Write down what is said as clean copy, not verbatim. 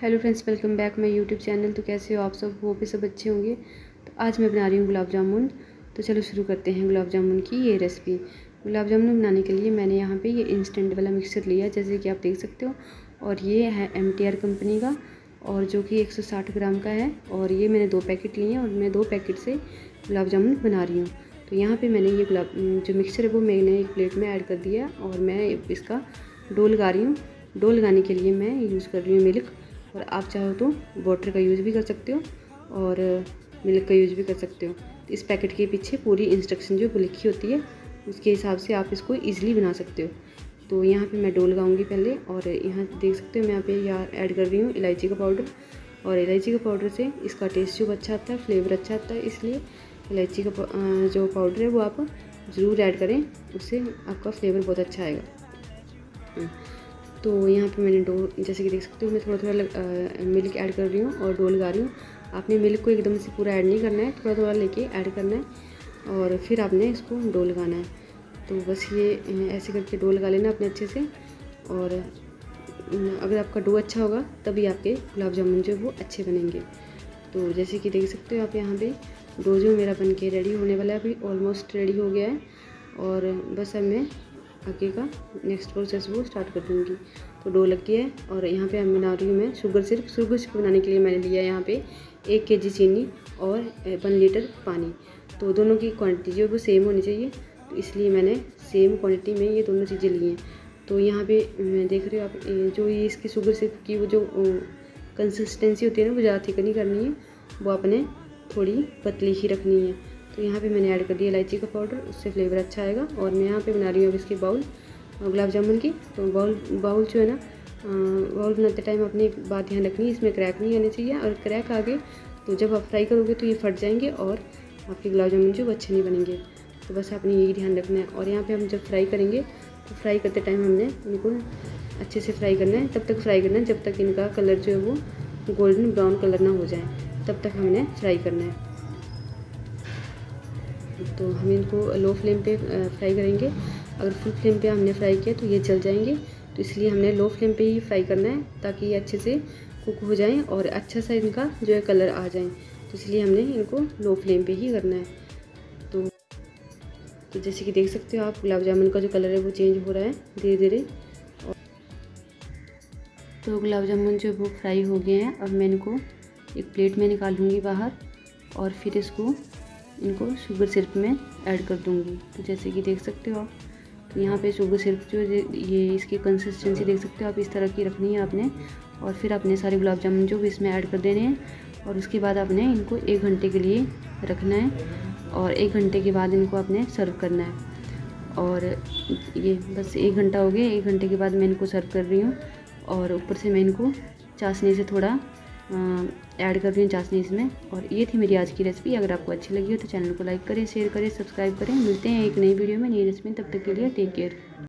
Hello friends, welcome back my YouTube channel. तो कैसे हो आप सब? वो भी सब अच्छे होंगे। तो आज मैं बना रही हूँ गुलाब जामुन। तो चलो शुरू करते हैं गुलाब जामुन की ये रेसिपी। गुलाब जामुन बनाने के लिए मैंने यहाँ पे ये इंस्टेंट वाला मिक्सर लिया, जैसे कि आप देख सकते हो। और ये है MTR कंपनी का, और जो कि 160 ग्राम का है। और ये मैंने 2 पैकेट लिए हैं और मैं 2 पैकेट से गुलाब जामुन बना रही हूँ। तो यहाँ पर मैंने ये जो मिक्सर है वो मैंने एक प्लेट में ऐड कर दिया और मैं इसका डो लगा रही हूँ। डो लगाने के लिए मैं यूज़ कर रही हूँ मिल्क, और आप चाहो तो वाटर का यूज़ भी कर सकते हो और मिल्क का यूज़ भी कर सकते हो। तो इस पैकेट के पीछे पूरी इंस्ट्रक्शन जो लिखी होती है उसके हिसाब से आप इसको ईज़िली बना सकते हो। तो यहाँ पे मैं डो लगाऊंगी पहले, और यहाँ देख सकते हो मैं यहाँ पे ऐड कर रही हूँ इलायची का पाउडर। और इलायची का पाउडर से इसका टेस्ट जो अच्छा आता है, फ्लेवर अच्छा आता है, इसलिए इलायची का जो पाउडर है वो आप ज़रूर ऐड करें, उससे आपका फ्लेवर बहुत अच्छा आएगा। तो यहाँ पे मैंने डो, जैसे कि देख सकते हो, मैं थोड़ा थोड़ा मिल्क ऐड कर रही हूँ और डो लगा रही हूँ। आपने मिल्क को एकदम से पूरा ऐड नहीं करना है, थोड़ा थोड़ा लेके ऐड करना है और फिर आपने इसको डो लगाना है। तो बस ये ऐसे करके डो लगा लेना अपने अच्छे से। और अगर आपका डो अच्छा होगा तभी आपके गुलाब जामुन जो वो अच्छे बनेंगे। तो जैसे कि देख सकते हो आप, यहाँ पे डो जो मेरा बन के रेडी होने वाला है, अभी ऑलमोस्ट रेडी हो गया है। और बस अब मैं आगे का नेक्स्ट प्रोसेस वो स्टार्ट कर दूँगी। तो डो लग गया है और यहाँ पे मैं बना रही हूँ मैं शुगर सिरप बनाने के लिए मैंने लिया है यहाँ पे 1 kg चीनी और 1 लीटर पानी। तो दोनों की क्वांटिटी जो वो सेम होनी चाहिए, तो इसलिए मैंने सेम क्वांटिटी में ये दोनों चीज़ें ली हैं। तो यहाँ पे देख रहे हो आप, जो ये इसकी शुगर सिरप की वो जो कंसिस्टेंसी होती है ना, वो ज़्यादा थिक नहीं करनी है, वो आपने थोड़ी पतली ही रखनी है। तो यहाँ पे मैंने ऐड कर दिया इलायची का पाउडर, उससे फ्लेवर अच्छा आएगा। और मैं यहाँ पे बना रही हूँ अब इसकी बाउल गुलाब जामुन की। तो बाउल जो है ना, बाउल बनाते टाइम अपनी एक बात ध्यान रखनी है, इसमें क्रैक नहीं आने चाहिए। और क्रैक आ गए तो जब आप फ्राई करोगे तो ये फट जाएंगे और आपके गुलाब जामुन जो अच्छे नहीं बनेंगे। तो बस आपने यही ध्यान रखना है। और यहाँ पर हम जब फ्राई करेंगे तो फ्राई करते टाइम हमने इनको अच्छे से फ्राई करना है। तब तक फ्राई करना है जब तक इनका कलर जो है वो गोल्डन ब्राउन कलर ना हो जाए, तब तक हमने फ्राई करना है। तो हम इनको लो फ्लेम पे फ्राई करेंगे। अगर फुल फ्लेम पे हमने फ्राई किया तो ये जल जाएंगे, तो इसलिए हमने लो फ्लेम पे ही फ्राई करना है, ताकि ये अच्छे से कुक हो जाएं और अच्छा सा इनका जो है कलर आ जाए। तो इसलिए हमने इनको लो फ्लेम पे ही करना है। तो जैसे कि देख सकते हो आप, गुलाब जामुन का जो कलर है वो चेंज हो रहा है धीरे धीरे। तो गुलाब जामुन जो वो फ्राई हो गए हैं, अब मैं इनको एक प्लेट में निकालूंगी बाहर, और फिर इनको शुगर सिरप में ऐड कर दूंगी। तो जैसे कि देख सकते हो आप, तो यहाँ पे शुगर सिरप जो ये इसकी कंसिस्टेंसी देख सकते हो आप, इस तरह की रखनी है आपने। और फिर अपने सारे गुलाब जामुन जो भी इसमें ऐड कर देने हैं, और उसके बाद आपने इनको 1 घंटे के लिए रखना है, और 1 घंटे के बाद इनको आपने सर्व करना है। और ये बस 1 घंटा हो गया। 1 घंटे के बाद मैं इनको सर्व कर रही हूँ, और ऊपर से मैं इनको चाशनी से थोड़ा ऐड कर रही हूँ, चाशनी इसमें। और ये थी मेरी आज की रेसिपी। अगर आपको अच्छी लगी हो तो चैनल को लाइक करें, शेयर करें, सब्सक्राइब करें। मिलते हैं एक नई वीडियो में, नई रेसिपी। तब तक के लिए टेक केयर।